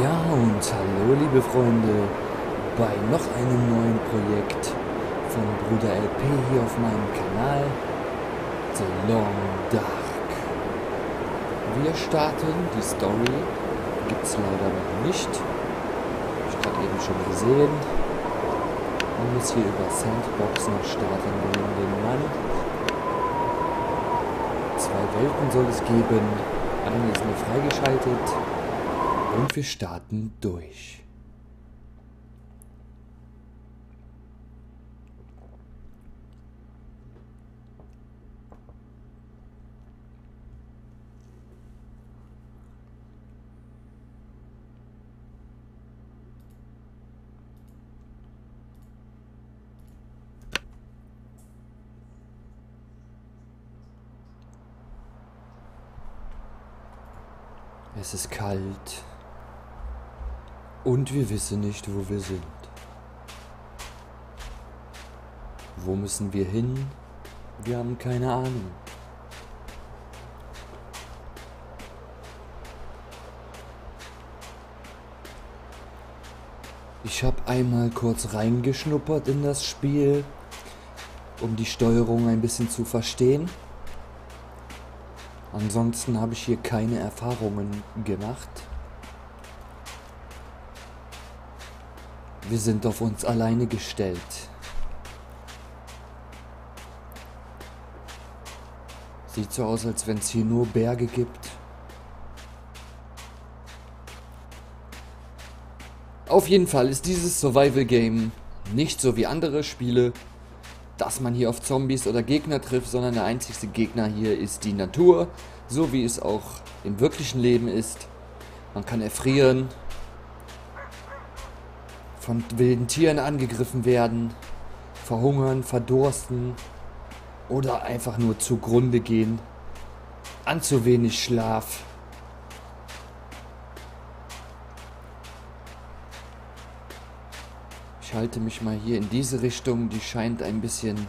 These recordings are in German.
Ja, und hallo liebe Freunde bei noch einem neuen Projekt von Bruder LP hier auf meinem Kanal The Long Dark. Wir starten, die Story gibt es leider noch nicht. Hab ich gerade eben schon gesehen. Man muss hier über Sandbox noch starten gegen den Mann. 2 Welten soll es geben. Eine ist nur freigeschaltet. Und wir starten durch. Es ist kalt. Und wir wissen nicht, wo wir sind. Wo müssen wir hin? Wir haben keine Ahnung. Ich habe einmal kurz reingeschnuppert in das Spiel, um die Steuerung ein bisschen zu verstehen. Ansonsten habe ich hier keine Erfahrungen gemacht. Wir sind auf uns alleine gestellt. Sieht so aus, als wenn es hier nur Berge gibt. Auf jeden Fall ist dieses Survival-Game nicht so wie andere Spiele, dass man hier auf Zombies oder Gegner trifft, sondern der einzigste Gegner hier ist die Natur, so wie es auch im wirklichen Leben ist. Man kann erfrieren, von wilden Tieren angegriffen werden, verhungern, verdursten oder einfach nur zugrunde gehen an zu wenig Schlaf. Ich halte mich mal hier in diese Richtung, die scheint ein bisschen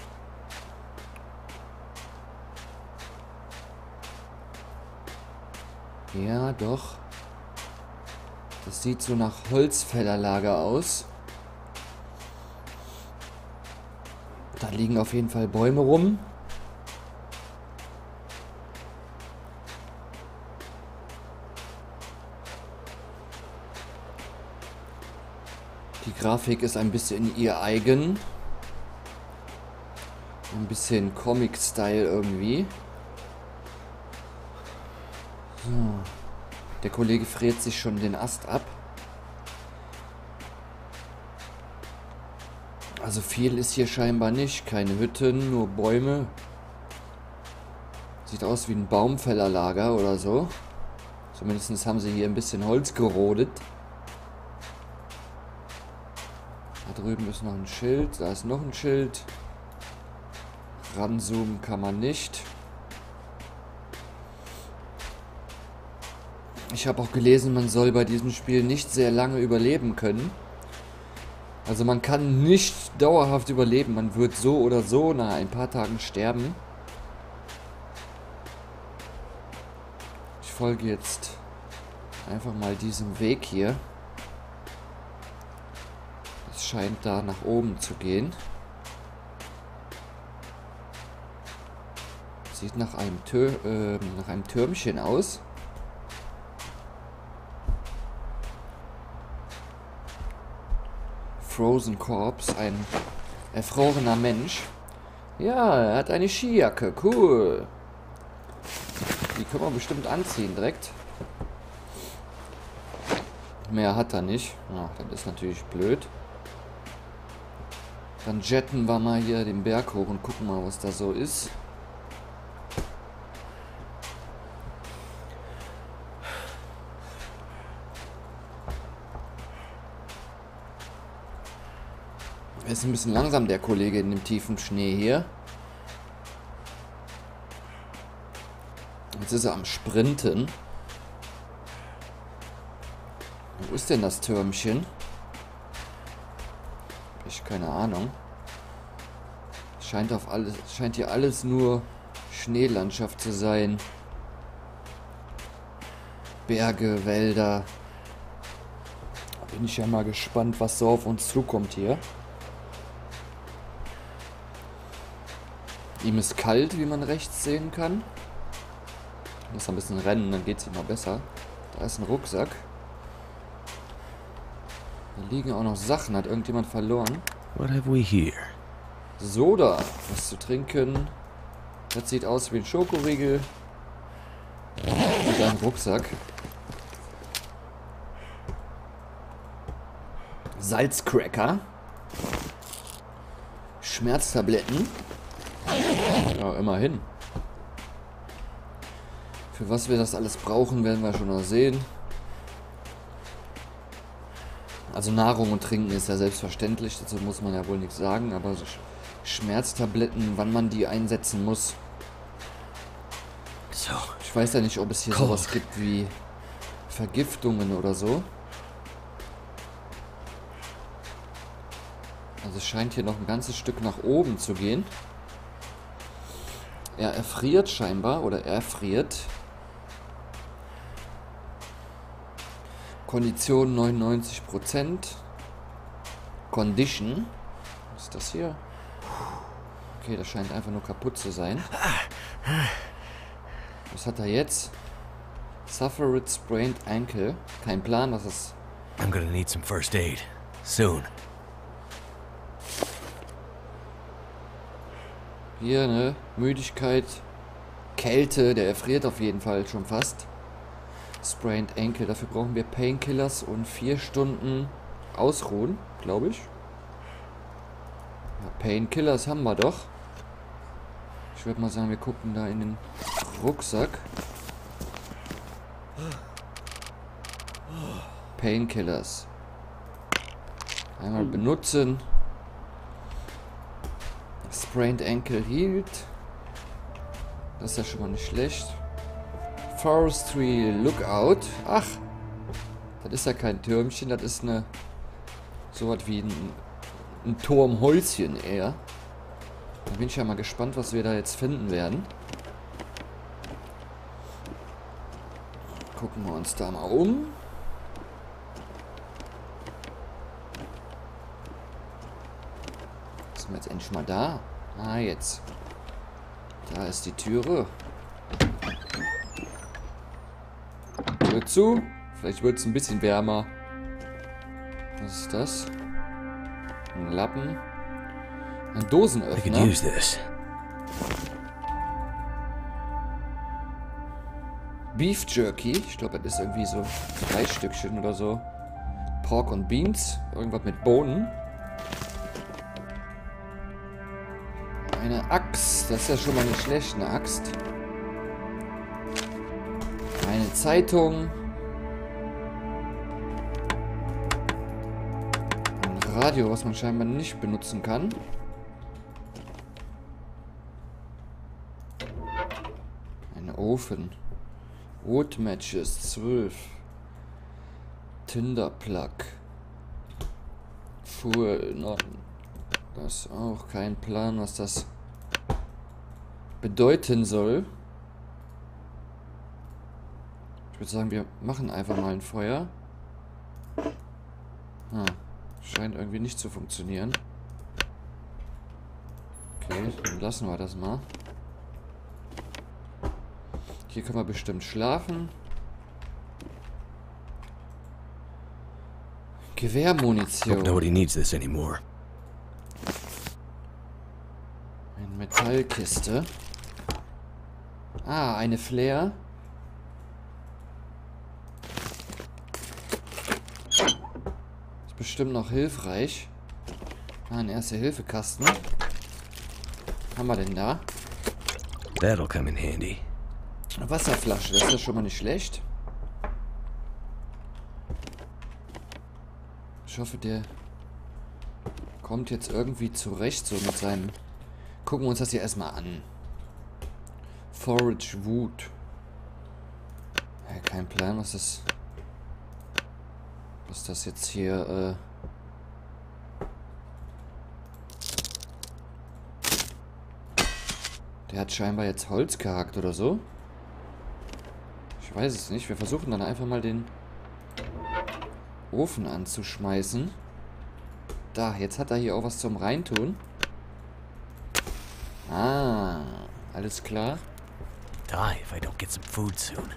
ja, doch. Das sieht so nach Holzfällerlager aus. Da liegen auf jeden Fall Bäume rum. Die Grafik ist ein bisschen ihr eigen. Ein bisschen Comic-Style irgendwie. So. Der Kollege friert sich schon den Ast ab. Also viel ist hier scheinbar nicht. Keine Hütten, nur Bäume. Sieht aus wie ein Baumfällerlager oder so. Zumindest haben sie hier ein bisschen Holz gerodet. Da drüben ist noch ein Schild. Da ist noch ein Schild. Ranzoomen kann man nicht. Ich habe auch gelesen, man soll bei diesem Spiel nicht sehr lange überleben können. Also man kann nicht dauerhaft überleben. Man wird so oder so nach ein paar Tagen sterben. Ich folge jetzt einfach mal diesem Weg hier. Es scheint da nach oben zu gehen. Sieht nach einem Türmchen aus. Frozen Corpse, ein erfrorener Mensch. Ja, er hat eine Skijacke, cool. Die können wir bestimmt anziehen direkt. Mehr hat er nicht. Ach, das ist natürlich blöd. Dann jetten wir mal hier den Berg hoch und gucken mal, was da so ist. Er ist ein bisschen langsam, der Kollege in dem tiefen Schnee hier. Jetzt ist er am Sprinten. Wo ist denn das Türmchen? Hab ich keine Ahnung. Scheint hier alles nur Schneelandschaft zu sein. Berge, Wälder. Bin ich ja mal gespannt, was so auf uns zukommt hier. Ihm ist kalt, wie man rechts sehen kann. Muss ein bisschen rennen, dann geht es ihm mal besser. Da ist ein Rucksack. Da liegen auch noch Sachen. Hat irgendjemand verloren? What have we here? Soda. Was zu trinken. Das sieht aus wie ein Schokoriegel. Und ein Rucksack. Salzcracker. Schmerztabletten. Ja, immerhin. Für was wir das alles brauchen, werden wir schon noch sehen. Also Nahrung und Trinken ist ja selbstverständlich, dazu muss man ja wohl nichts sagen, aber so Schmerztabletten, wann man die einsetzen muss. So, Ich weiß ja nicht, ob es hier sowas gibt wie Vergiftungen oder so. Also es scheint hier noch ein ganzes Stück nach oben zu gehen. Er erfriert scheinbar, oder er friert. Kondition 99%. Condition. Was ist das hier? Okay, das scheint einfach nur kaputt zu sein. Was hat er jetzt? Suffered sprained ankle. Kein Plan, was ist. I'm gonna need some first aid. Soon. Hier, ne? Müdigkeit. Kälte, der erfriert auf jeden Fall schon fast. Sprained ankle, dafür brauchen wir Painkillers und 4 Stunden ausruhen, glaube ich. Ja, Painkillers haben wir doch. Ich würde mal sagen, wir gucken da in den Rucksack. Painkillers. Einmal benutzen. Sprained ankle healed. Das ist ja schon mal nicht schlecht. Forestry Lookout. Ach, das ist ja kein Türmchen, das ist eine sowas wie ein Turmhäuschen eher. Da bin ich ja mal gespannt, was wir da jetzt finden werden. Gucken wir uns da mal um. Sind wir jetzt endlich mal da? Ah, jetzt. Da ist die Türe. Tür zu. Vielleicht wird es ein bisschen wärmer. Was ist das? Ein Lappen. Ein I could Dosenöffner. use this. Beef Jerky. Ich glaube, das ist irgendwie so Fleischstückchen oder so. Pork und Beans. Irgendwas mit Bohnen. Eine Axt. Das ist ja schon mal nicht schlecht, eine Axt. Eine Zeitung. Ein Radio, was man scheinbar nicht benutzen kann. Ein Ofen. Wood Matches 12. Tinderplug. Fuel. No. Das ist auch kein Plan, was das bedeuten soll. Ich würde sagen, wir machen einfach mal ein Feuer. Scheint irgendwie nicht zu funktionieren. Okay, dann lassen wir das mal. Hier können wir bestimmt schlafen. Gewehrmunition. Hope nobody needs this anymore. Eine Metallkiste. Ah, eine Flare. Ist bestimmt noch hilfreich. Ah, ein Erste-Hilfe-Kasten. Was haben wir denn da? That'll come in handy. Eine Wasserflasche, das ist ja schon mal nicht schlecht. Ich hoffe, der kommt jetzt irgendwie zurecht, so mit seinem... Gucken wir uns das hier erstmal an. Forage Wood. Ja, kein Plan, was das jetzt hier, Der hat scheinbar jetzt Holz gehackt oder so. Ich weiß es nicht. Wir versuchen dann einfach mal den Ofen anzuschmeißen. Da, jetzt hat er hier auch was zum Reintun. Ah, alles klar. Die if I don't get some food soon.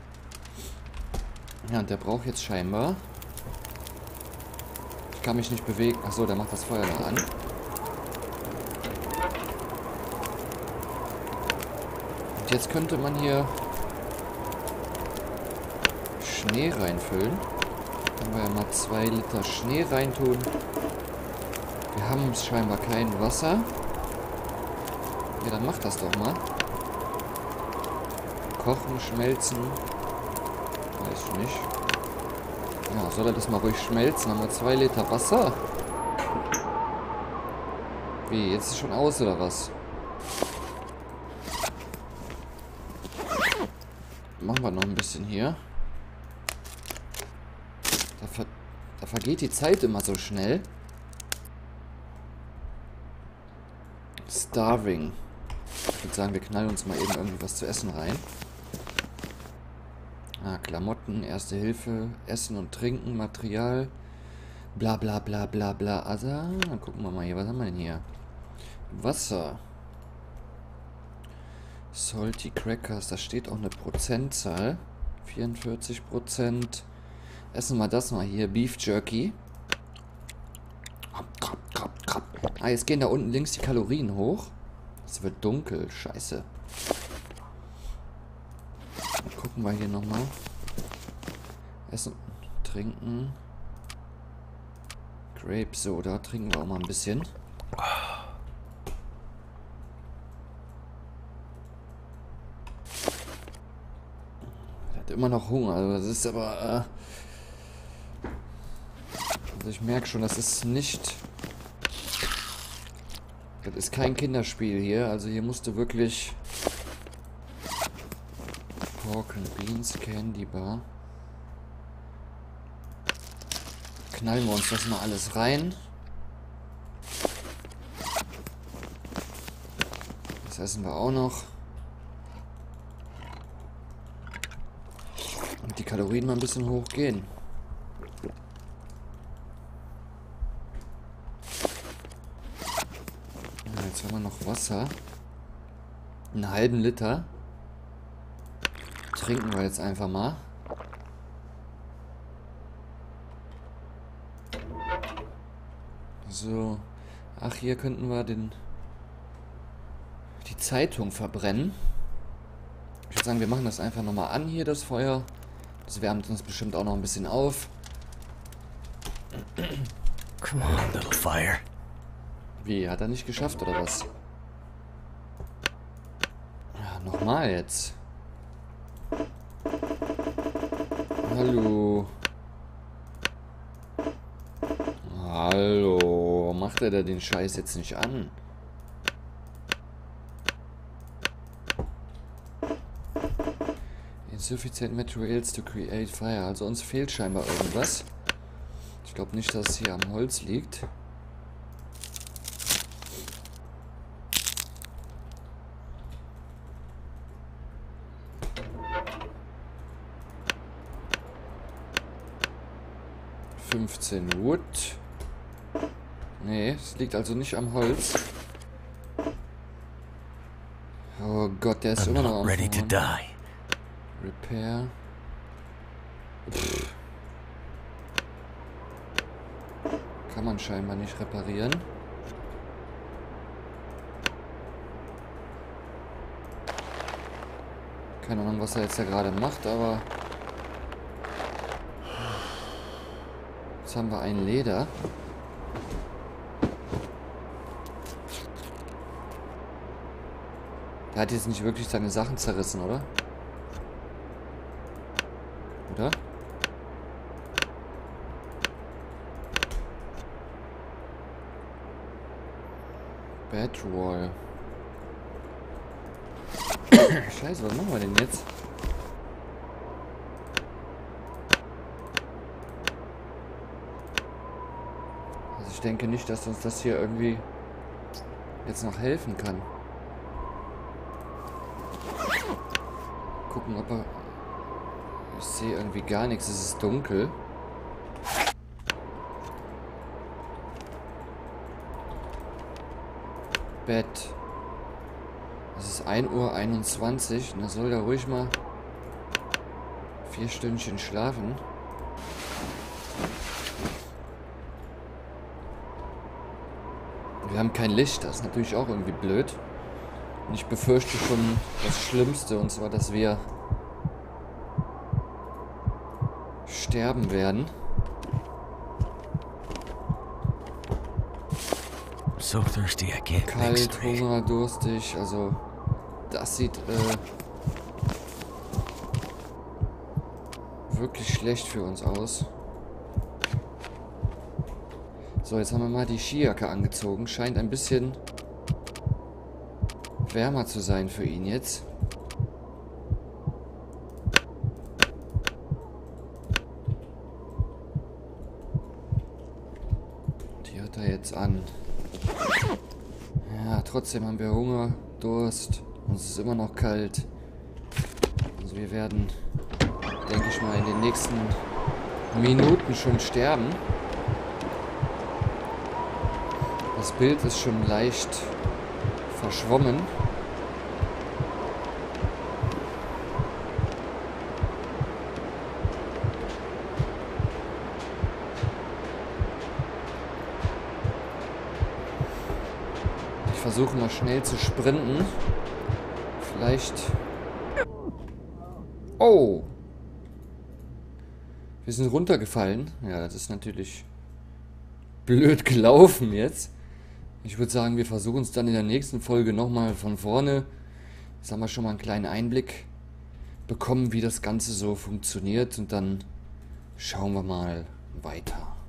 Ja, und der braucht jetzt scheinbar... Ich kann mich nicht bewegen. Achso, der macht das Feuer noch an. Und jetzt könnte man hier Schnee reinfüllen. Können wir ja mal 2 Liter Schnee reintun. Wir haben scheinbar kein Wasser. Ja, dann mach das doch mal. Kochen, schmelzen. Weiß ich nicht. Ja, soll er das mal ruhig schmelzen? Haben wir 2 Liter Wasser? Wie, jetzt ist es schon aus, oder was? Machen wir noch ein bisschen hier. Da vergeht die Zeit immer so schnell. Starving. Ich würde sagen, wir knallen uns mal eben irgendwie was zu essen rein. Ah, Klamotten, Erste Hilfe, Essen und Trinken, Material. Bla bla bla bla bla. Also, dann gucken wir mal hier. Was haben wir denn hier? Wasser. Salty Crackers. Da steht auch eine Prozentzahl. 44%. Essen wir das mal hier. Beef Jerky. Ah, jetzt gehen da unten links die Kalorien hoch. Es wird dunkel. Scheiße. Dann gucken wir hier nochmal. Essen, trinken. Grape Soda. Trinken wir auch mal ein bisschen. Er hat immer noch Hunger. Also das ist aber... Also ich merke schon, das ist nicht... Das ist kein Kinderspiel hier. Also hier musste wirklich... Pork and Beans, Candy Bar. Knallen wir uns das mal alles rein. Das essen wir auch noch. Und die Kalorien mal ein bisschen hochgehen. Ja, jetzt haben wir noch Wasser. Einen halben Liter. Trinken wir jetzt einfach mal. So. Ach, hier könnten wir die Zeitung verbrennen. Ich würde sagen, wir machen das einfach nochmal an hier, das Feuer. Das wärmt uns bestimmt auch noch ein bisschen auf. Come on, little fire. Wie, hat er nicht geschafft, oder was? Ja, nochmal jetzt. Hallo. Hallo. Macht er da den Scheiß jetzt nicht an? Insufficient materials to create fire. Also uns fehlt scheinbar irgendwas. Ich glaube nicht, dass es hier am Holz liegt. Wood. Nee, es liegt also nicht am Holz. Oh Gott, der ist immer noch am ready to die. Repair. Pff. Kann man scheinbar nicht reparieren. Keine Ahnung, was er jetzt da gerade macht, aber... Jetzt haben wir ein Leder. Der hat jetzt nicht wirklich seine Sachen zerrissen, oder? Oder? Bedwall. Scheiße, was machen wir denn jetzt? Also ich denke nicht, dass uns das hier irgendwie jetzt noch helfen kann. Gucken, ob er... Ich sehe irgendwie gar nichts, es ist dunkel. Bett. Es ist 1:21 Uhr. Und da soll er ruhig mal 4 Stündchen schlafen. Wir haben kein Licht. Das ist natürlich auch irgendwie blöd. Und ich befürchte schon das Schlimmste. Und zwar, dass wir sterben werden. So thirsty I can't think Kalt, straight. Hunger, durstig. Also, das sieht wirklich schlecht für uns aus. So, jetzt haben wir mal die Skijacke angezogen. Scheint ein bisschen wärmer zu sein für ihn jetzt. Die hat er jetzt an. Ja, trotzdem haben wir Hunger, Durst. Uns ist immer noch kalt. Also wir werden, denke ich mal, in den nächsten Minuten schon sterben. Das Bild ist schon leicht verschwommen. Ich versuche mal schnell zu sprinten. Vielleicht... Oh! Wir sind runtergefallen. Ja, das ist natürlich blöd gelaufen jetzt. Ich würde sagen, wir versuchen es dann in der nächsten Folge nochmal von vorne. Jetzt haben wir schon mal einen kleinen Einblick bekommen, wie das Ganze so funktioniert. Und dann schauen wir mal weiter.